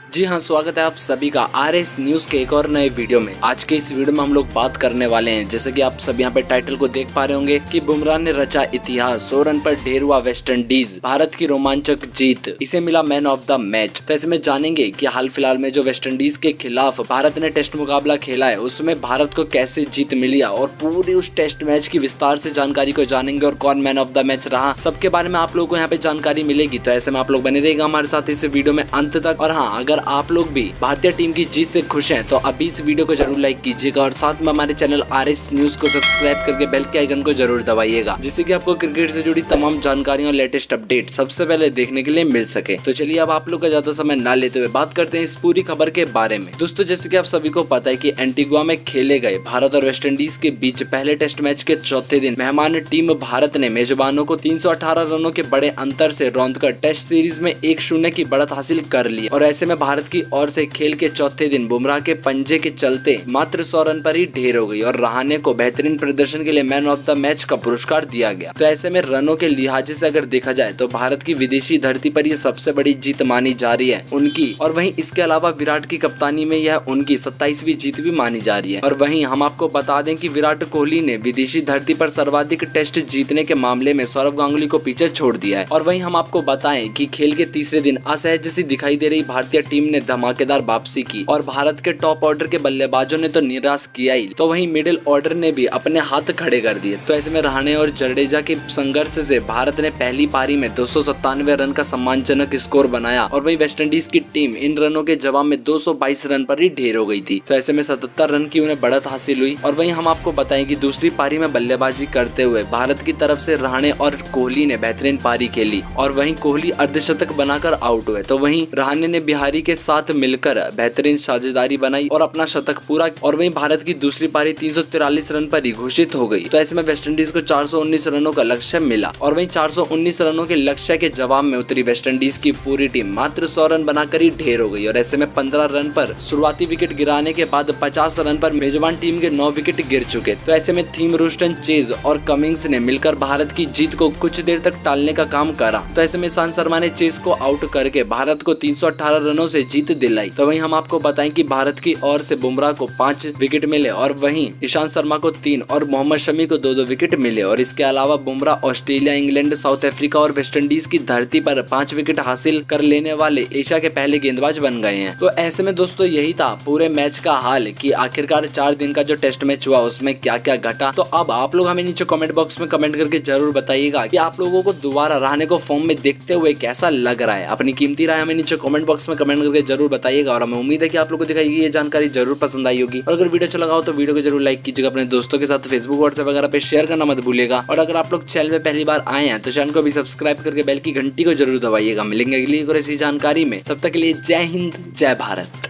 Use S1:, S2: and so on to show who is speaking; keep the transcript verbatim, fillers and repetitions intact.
S1: जी हाँ, स्वागत है आप सभी का आर एस न्यूज के एक और नए वीडियो में। आज के इस वीडियो में हम लोग बात करने वाले हैं, जैसे कि आप सब यहाँ पे टाइटल को देख पा रहे होंगे कि बुमराह ने रचा इतिहास, सौ रन पर ढेर हुआ वेस्ट इंडीज, भारत की रोमांचक जीत, इसे मिला मैन ऑफ द मैच। तो ऐसे में जानेंगे कि हाल फिलहाल में जो वेस्ट इंडीज के खिलाफ भारत ने टेस्ट मुकाबला खेला है उसमें भारत को कैसे जीत मिली और पूरी उस टेस्ट मैच की विस्तार से जानकारी को जानेंगे और कौन मैन ऑफ द मैच रहा, सबके बारे में आप लोगों को यहाँ पे जानकारी मिलेगी। तो ऐसे में आप लोग बने रहेगा हमारे साथ इस वीडियो में अंत तक। और हाँ, अगर आप लोग भी भारतीय टीम की जीत से खुश हैं तो अभी इस वीडियो को जरूर लाइक कीजिएगा और साथ में हमारे चैनल आर एस न्यूज को सब्सक्राइब करके बेल के आइकन को जरूर दबाइएगा, जिससे कि आपको क्रिकेट से जुड़ी तमाम जानकारियां और लेटेस्ट अपडेट सबसे पहले देखने के लिए मिल सके। तो चलिए अब आप लोग का ज्यादा समय ना लेते हुए बात करते हैं इस पूरी खबर के बारे में। दोस्तों, जैसे कि आप सभी को पता है कि एंटीगुआ में खेले गए भारत और वेस्ट इंडीज के बीच पहले टेस्ट मैच के चौथे दिन मेहमान टीम भारत ने मेजबानों को तीन सौ अठारह रनों के बड़े अंतर से रौंदकर टेस्ट सीरीज में एक शून्य की बढ़त हासिल कर ली। और ऐसे में भारत की ओर से खेल के चौथे दिन बुमराह के पंजे के चलते मात्र सौ रन पर ही ढेर हो गई और रहाणे को बेहतरीन प्रदर्शन के लिए मैन ऑफ द मैच का पुरस्कार दिया गया। तो ऐसे में रनों के लिहाज से अगर देखा जाए तो भारत की विदेशी धरती पर यह सबसे बड़ी जीत मानी जा रही है उनकी। और वहीं इसके अलावा विराट की कप्तानी में यह उनकी सत्ताईसवीं जीत भी मानी जा रही है। और वहीं हम आपको बता दें कि विराट कोहली ने विदेशी धरती पर सर्वाधिक टेस्ट जीतने के मामले में सौरव गांगुली को पीछे छोड़ दिया है। और वहीं हम आपको बताएं कि खेल के तीसरे दिन असहज जैसी दिखाई दे रही भारतीय टीम ने धमाकेदार वापसी की और भारत के टॉप ऑर्डर के बल्लेबाजों ने तो निराश किया ही, तो वहीं मिडिल ऑर्डर ने भी अपने हाथ खड़े कर दिए। तो ऐसे में रहाणे और जडेजा के संघर्ष से भारत ने पहली पारी में दो सौ सत्तानवे रन का सम्मानजनक स्कोर बनाया और वहीं वेस्ट इंडीज की टीम इन रनों के जवाब में दो सौ बाईस रन पर ही ढेर हो गई थी। तो ऐसे में सतहत्तर रन की उन्हें बढ़त हासिल हुई। और वहीं हम आपको बताएं कि दूसरी पारी में बल्लेबाजी करते हुए भारत की तरफ से रहाणे और कोहली ने बेहतरीन पारी खेली और वहीं कोहली अर्धशतक बनाकर आउट हुए। तो वहीं रहाणे ने बिहारी के साथ मिलकर बेहतरीन साझेदारी बनाई और अपना शतक पूरा। और वहीं भारत की दूसरी पारी तीन सौ तिरालीस रन पर ही घोषित हो गई। तो ऐसे में वेस्ट इंडीज को चार सौ उन्नीस रनों का लक्ष्य मिला और वहीं चार सौ उन्नीस रनों के लक्ष्य के जवाब में उतरी वेस्ट इंडीज की पूरी टीम मात्र सौ रन बनाकर ही ढेर हो गई। और ऐसे में पंद्रह रन पर शुरुआती विकेट गिराने के बाद पचास रन पर मेजबान टीम के नौ विकेट गिर चुके। तो ऐसे में थीम रूस्टन, चेज और कमिंग्स ने मिलकर भारत की जीत को कुछ देर तक टालने का काम करा। तो ऐसे में ईशांत शर्मा ने चेज को आउट करके भारत को तीन सौ अठारह रनों से जीत दिलाई। तो वहीं हम आपको बताएं कि भारत की ओर से बुमराह को पांच विकेट मिले और वहीं ईशांत शर्मा को तीन और मोहम्मद शमी को दो दो विकेट मिले। और इसके अलावा Bumrah Australia, England, South Africa और वेस्ट इंडीज की धरती पर पांच विकेट हासिल कर लेने वाले एशिया के पहले गेंदबाज बन गए हैं। तो ऐसे में दोस्तों यही था पूरे मैच का हाल कि आखिरकार चार दिन का जो टेस्ट मैच हुआ उसमें क्या क्या घटा। तो अब आप लोग हमें नीचे कमेंट बॉक्स में कमेंट करके जरूर बताइएगा कि आप लोगों को दोबारा रहाणे को फॉर्म में देखते हुए कैसा लग रहा है। अपनी कीमती राय हमें नीचे कमेंट बॉक्स में कमेंट करके जरूर बताइएगा और हमें उम्मीद है कि आप लोगों को दिखाई ये जानकारी जरूर पसंद आई होगी। और अगर वीडियो अच्छा लगा हो तो वीडियो को जरूर लाइक कीजिएगा, अपने दोस्तों के साथ फेसबुक, व्हाट्सएप वगैरह पे शेयर करना मत भूलिएगा। और अगर आप लोग चैनल में पहली बार आए हैं तो चैनल को भी सब्सक्राइब करके बेल की घंटी को जरूर दबाइएगा। मिलेंगे अगली एक और ऐसी जानकारी में, तब तक के लिए जय हिंद, जय भारत।